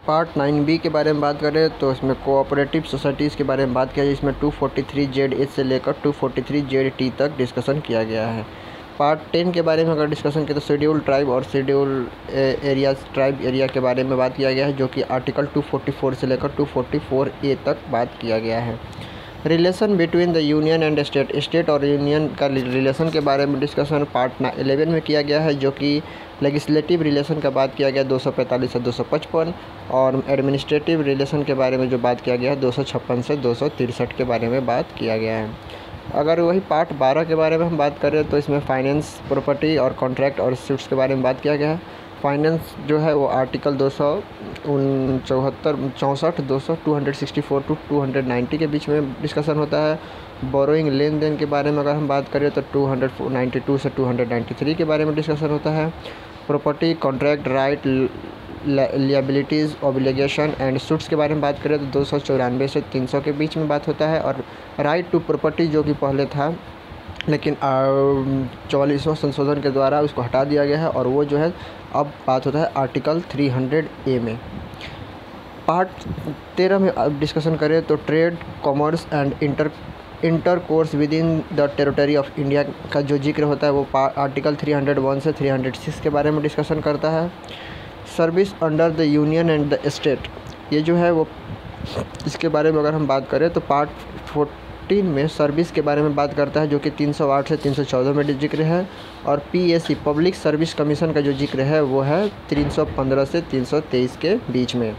Part 9B के बारे में बात करें तो इसमें कोऑपरेटिव सोसाइटीज़ के बारे में बात किया है, जिसमें 243ZH से लेकर 243ZT तक डिस्कशन किया गया है। पार्ट 10 के बारे में अगर डिस्कशन करें तो शेड्यूल ट्राइब और शेड्यूल एरियाज ट्राइब एरिया के बारे में बात किया गया है, जो कि आर्टिकल 244 से लेकर 244A तक बात किया गया है। Relation between the union and state, state और यूनियन का रिलेशन के बारे में डिस्कशन पार्ट 11 में किया गया है, जो कि लेजिस्लेटिव रिलेशन का बात किया गया 245 से 255 और एडमिनिस्ट्रेटिव रिलेशन के बारे में जो बात किया गया है 256 से 263 के बारे में बात किया गया है। अगर वही पार्ट 12 के बारे में हम बात करें तो इसमें फाइनेंस, प्रॉपर्टी और कॉन्ट्रैक्ट और सूट्स के बारे में बात किया गया है। फाइनेंस जो है वो आर्टिकल 264 264 टू 290 के बीच में डिस्कशन होता है। बोरोइंग, लेन देन के बारे में अगर हम बात करें तो 292 से 293 के बारे में डिस्कशन होता है। Property, contract, right, liabilities, obligation and suits के बारे में बात करें तो 294 से 300 के बीच में बात होता है। और राइट टू प्रॉपर्टी जो कि पहले था लेकिन 44वां संशोधन के द्वारा उसको हटा दिया गया है, और वो जो है अब बात होता है आर्टिकल 300A में। पार्ट 13 में अब डिस्कशन करें तो trade, commerce and intercourse within the territory of India का जो जिक्र होता है वो आर्टिकल 301 से 306 के बारे में डिस्कशन करता है। Service under the union and the state, ये जो है वो इसके बारे में अगर हम बात करें तो पार्ट 14 में सर्विस के बारे में बात करता है, जो कि 308 से 314 में जिक्र है। और PSC, पब्लिक सर्विस कमीशन का जो जिक्र है वो है 315 से 323 के बीच में।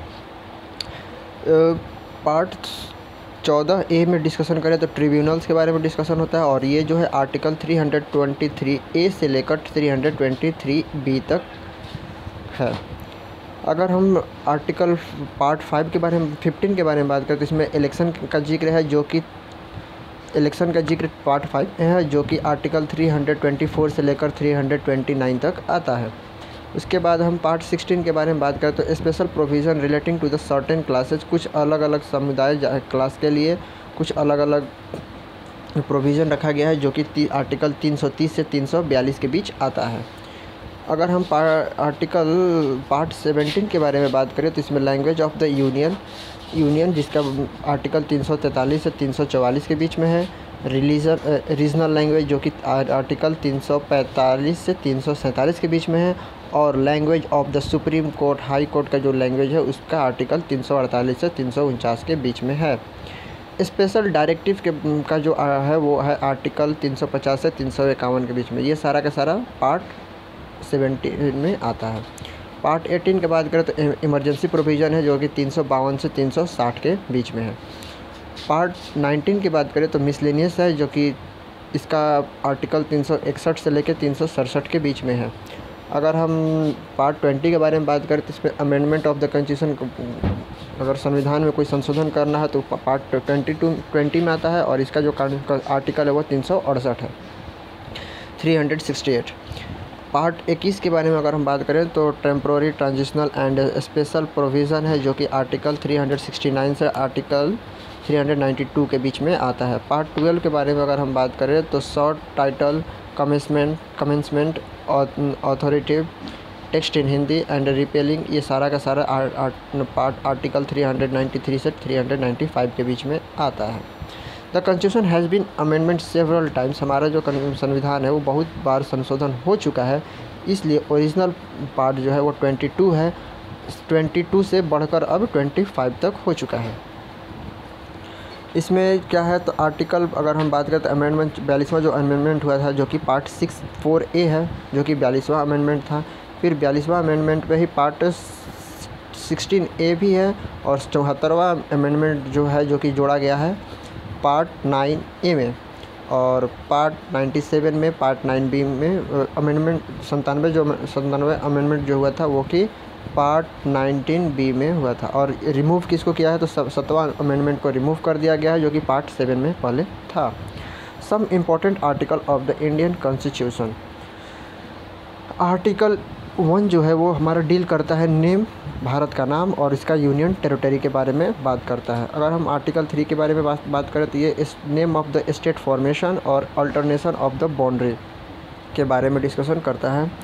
पार्ट 14A में डिस्कशन करें तो ट्रिब्यूनल्स के बारे में डिस्कशन होता है, और ये जो है आर्टिकल 323A से लेकर 323B तक है। अगर हम आर्टिकल पार्ट 5 के बारे में 15 के बारे में बात करें तो इसमें इलेक्शन का जिक्र है, जो कि इलेक्शन का जिक्र पार्ट 5 है, जो कि आर्टिकल 324 से लेकर 329 तक आता है। उसके बाद हम पार्ट 16 के बारे में बात करें तो special provision relating to the certain classes, कुछ अलग अलग समुदाय क्लास के लिए कुछ अलग अलग प्रोविज़न रखा गया है, जो कि आर्टिकल 330 से 342 के बीच आता है। अगर हम पार्ट 17 के बारे में बात करें तो इसमें लैंग्वेज ऑफ द यूनियन जिसका आर्टिकल 343 से 344 के बीच में है। रीजनल लैंग्वेज जो कि आर्टिकल 345 से 347 के बीच में है। और language of the supreme court, high court का जो लैंग्वेज है उसका आर्टिकल 348 से 349 के बीच में है। स्पेशल डायरेक्टिव का जो है वो है आर्टिकल 350 से 351 के बीच में। ये सारा का सारा पार्ट 17 में आता है। पार्ट 18 के बात करें तो इमरजेंसी प्रोविज़न है, जो कि 352 से 360 के बीच में है। पार्ट 19 की बात करें तो मिसलेनियस है, जो कि इसका आर्टिकल 361 से लेकर 367 के बीच में है। अगर हम पार्ट 20 के बारे में बात करें तो इसमें अमेंडमेंट ऑफ द कॉन्स्टिट्यूशन, अगर संविधान में कोई संशोधन करना है तो पार्ट 20 में आता है, और इसका जो आर्टिकल है वो 368 है, 368। पार्ट 21 के बारे में अगर हम बात करें तो temporary, transitional and special provision है, जो कि आर्टिकल 369 से आर्टिकल 392 के बीच में आता है। पार्ट 12 के बारे में अगर हम बात करें तो short title, commencement, authoritative, text in Hindi and repealing, ये सारा का सारा पार्ट आर्टिकल 393 से 395 के बीच में आता है। The constitution has been amendment several times, हमारा जो संविधान है वो बहुत बार संशोधन हो चुका है, इसलिए ओरिजिनल पार्ट जो है वो 22 है, 22 से बढ़कर अब 25 तक हो चुका है। इसमें क्या है तो आर्टिकल अगर हम बात करें तो अमेंडमेंट 42वां जो अमेंडमेंट हुआ था, जो कि पार्ट 64A है, जो कि 42वां अमेंडमेंट था। फिर 42वां अमेंडमेंट पे ही पार्ट 16A भी है, और 74वां अमेंडमेंट जो है जो कि जोड़ा गया है पार्ट 9A में। और पार्ट 97 में, पार्ट 9B में अमेंडमेंट 97 अमेंडमेंट जो हुआ था वो कि पार्ट 19B में हुआ था। और रिमूव किसको किया है तो 7वां अमेंडमेंट को रिमूव कर दिया गया है, जो कि पार्ट 7 में पहले था। Some important article of the Indian constitution. Article 1 जो है वो हमारा डील करता है नेम, भारत का नाम, और इसका यूनियन टेरिटरी के बारे में बात करता है। अगर हम आर्टिकल 3 के बारे में बात करें तो ये name of the state formation और अल्टरनेशन ऑफ द बाउंड्री के बारे में डिस्कशन करता है।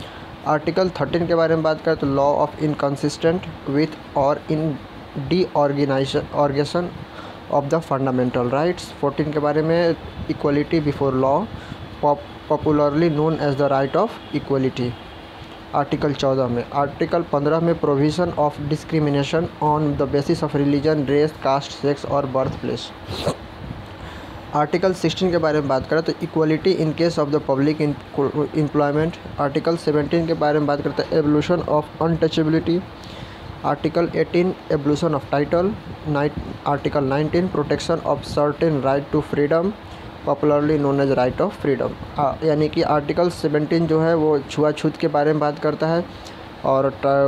आर्टिकल 13 के बारे में बात करें तो लॉ ऑफ इनकन्सिस्टेंट विथ और in the organisation of the fundamental rights. 14 के बारे में equality before law, popularly known as the right of equality. Article 14 में, आर्टिकल 15 में provision of discrimination on the basis of religion, race, caste, sex और birth place. Article 16 के बारे में बात करें तो equality in case of the public employment. Article 17 के बारे में बात करते हैं abolition of untouchability. Article 18 abolition of title. Article 19 protection of certain right to freedom, popularly known as right of freedom. यानी कि आर्टिकल 17 जो है वो छुआछूत के बारे में बात करता है और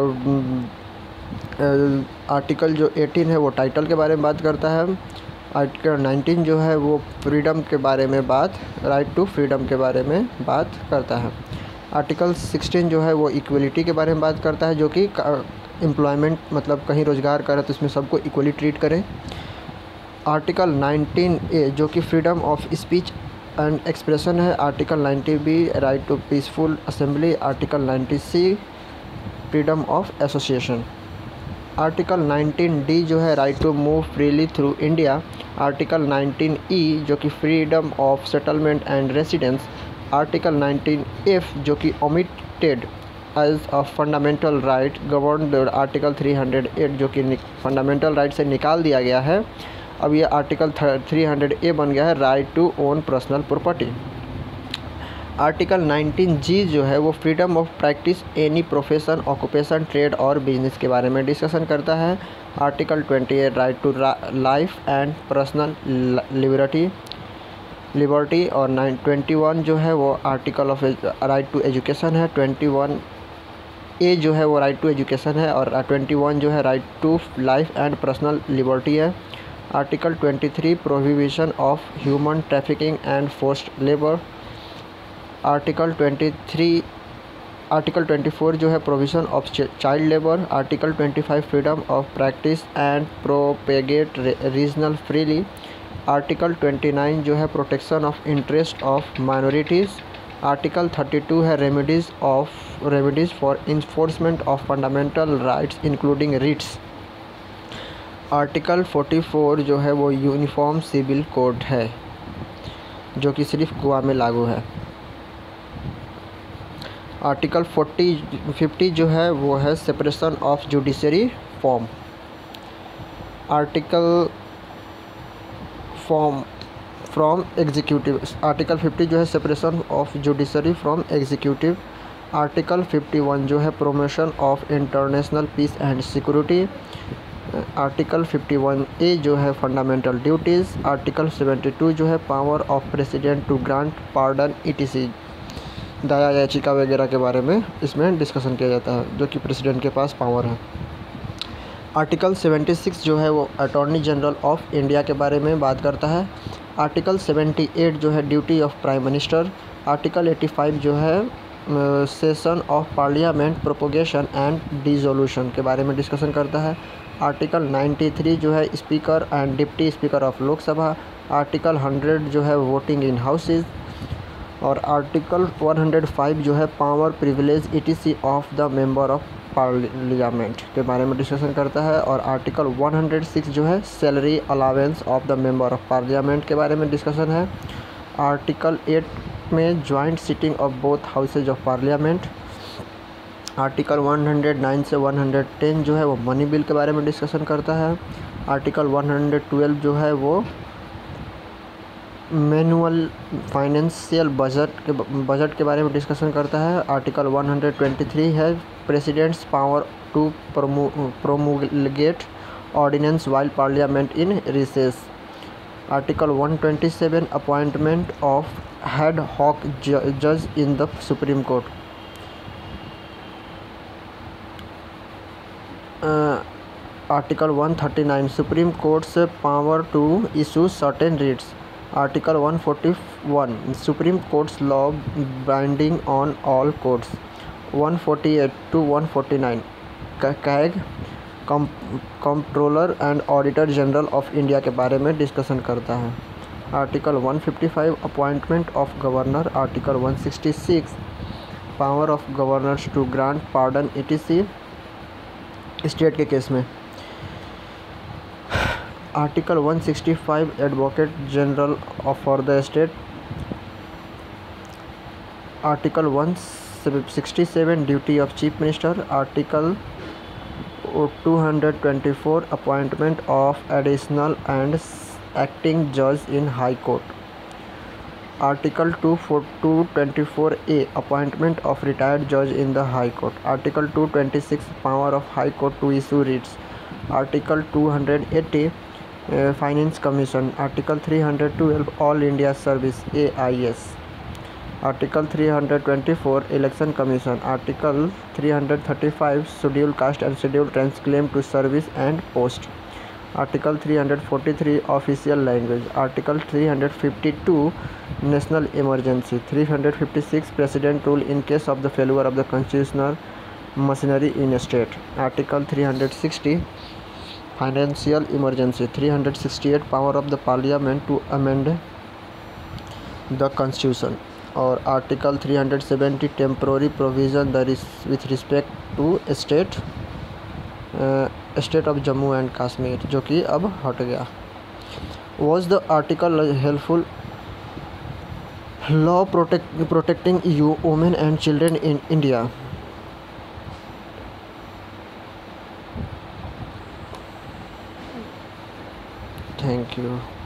आर्टिकल जो 18 है वो टाइटल के बारे में बात करता है। आर्टिकल 19 जो है वो फ्रीडम के बारे में राइट टू फ्रीडम के बारे में बात करता है। आर्टिकल 16 जो है वो इक्वलिटी के बारे में बात करता है, जो कि एम्प्लॉयमेंट मतलब कहीं रोज़गार करे तो इसमें सबको इक्वली ट्रीट करें। आर्टिकल 19A जो कि freedom of speech and expression है। Article 90B right to peaceful assembly. Article 90C freedom of association. Article 19D जो है right to move freely through India. Article 19E जो कि freedom of settlement and residence. Article 19F जो कि omitted as a fundamental right govern. Article 308 जो कि fundamental right से निकाल दिया गया है, अब ये आर्टिकल 300A बन गया है, right to own personal property. Article 19G जो है वो freedom of practice any profession, occupation, trade और बिजनेस के बारे में डिस्कशन करता है। Article 28 right to life and personal liberty और 21 जो है वो article of right to education है। 21A जो है वो राइट टू एजुकेशन है और 21 जो है right to life and personal liberty है। Article 23 prohibition of human trafficking and forced labour. Article 24 जो है provision of child labour. Article 25 freedom of practice and propagate regional freely. Article 29 जो है protection of interest of minorities. Article 32 है remedies for enforcement of fundamental rights including writs. Article 44 जो है वो uniform civil code है, जो कि सिर्फ गोवा में लागू है। आर्टिकल 50 जो है वो है separation of judiciary form. Article from executive. Article 50 जो है separation of judiciary from executive. Article 51 जो है promotion of international peace and security. Article 51A जो है फंडामेंटल ड्यूटीज़। आर्टिकल 72 जो है power of president to grant pardon ETC, दया याचिका वगैरह के बारे में इसमें डिस्कशन किया जाता है, जो कि प्रेसिडेंट के पास पावर है। आर्टिकल 76 जो है वो अटॉर्नी जनरल ऑफ इंडिया के बारे में बात करता है। आर्टिकल 78 जो है duty of prime minister. Article 85 जो है session of parliament prorogation and dissolution के बारे में डिस्कशन करता है। आर्टिकल 93 जो है speaker and deputy speaker of Lok Sabha. Article 100 जो है वोटिंग इन हाउसेज और आर्टिकल 105 जो है power privilege ETC of the member of parliament के बारे में डिस्कशन करता है। और आर्टिकल 106 जो है salary allowance of the member of parliament के बारे में डिस्कशन है। आर्टिकल 8 में joint sitting of both houses of parliament. Article 109 से 110 जो है वो मनी बिल के बारे में डिस्कशन करता है। आर्टिकल 112 जो है वो मैनुअल फाइनेंशियल बजट के बारे में डिस्कशन करता है। आर्टिकल 123 है president's power to promulgate ordinance while parliament in recess. Article 127 appointment of ad hoc जज in the supreme court. Article 139 supreme court से power to issue certain writs. Article 141 supreme court's law binding on all courts. 148 to 149 CAG controller and auditor general of India के बारे में discussion करता है। Article 155 appointment of governor. Article 166 power of governors to grant pardon etc state के case में। Article 165 advocate general for the state. Article 167 duty of chief minister. Article 224 appointment of additional and acting जज in high court. Article 224A appointment of retired जज in the high court. Article 226 power of high court to issue writs. Article 280 finance commission. Article 312 all India service AIS। Article 324 election commission. Article 335 schedule caste and schedule tribes claim to service and post. Article 343 official language. Article 352 national emergency. 356 president rule in case of the failure of the constitutional machinery in state. Article 360 financial emergency. 368 power of the parliament to amend the constitution. और article 370 temporary provision with respect to state of Jammu and Kashmir, जो कि अब हट गया। Was the article helpful law protecting you women and children in India. Thank you.